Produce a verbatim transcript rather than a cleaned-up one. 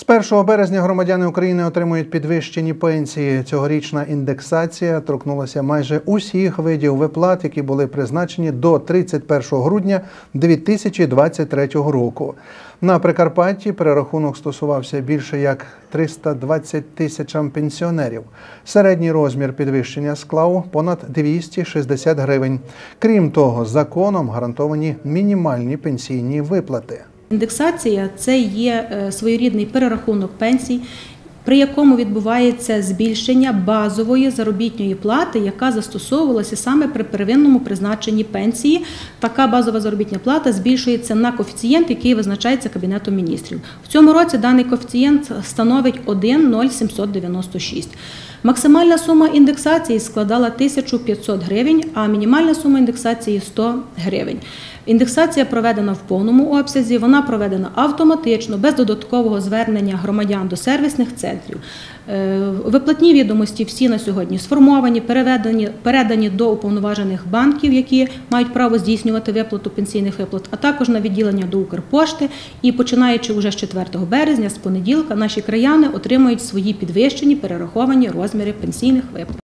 З першого березня громадяни України отримують підвищені пенсії. Цьогорічна індексація торкнулася майже усіх видів виплат, які були призначені до тридцять першого грудня дві тисячі двадцять третього року. На Прикарпатті перерахунок стосувався більше як триста двадцять тисячам пенсіонерів. Середній розмір підвищення склав понад двісті шістдесят гривень. Крім того, законом гарантовані мінімальні пенсійні виплати. Індексація – це є своєрідний перерахунок пенсій, при якому відбувається збільшення базової заробітної плати, яка застосовувалася саме при первинному призначенні пенсії. Така базова заробітна плата збільшується на коефіцієнт, який визначається Кабінетом міністрів. В цьому році даний коефіцієнт становить один цілих нуль сімсот дев'яносто шість. Максимальна сума індексації складала тисячу п'ятсот гривень, а мінімальна сума індексації – сто гривень. Індексація проведена в повному обсязі, вона проведена автоматично, без додаткового звернення громадян до сервісних центрів. Виплатні відомості всі на сьогодні сформовані, передані, передані до уповноважених банків, які мають право здійснювати виплату пенсійних виплат, а також на відділення до Укрпошти. І починаючи вже з четвертого березня, з понеділка, наші краяни отримують свої підвищені, перераховані розміри пенсійних виплат.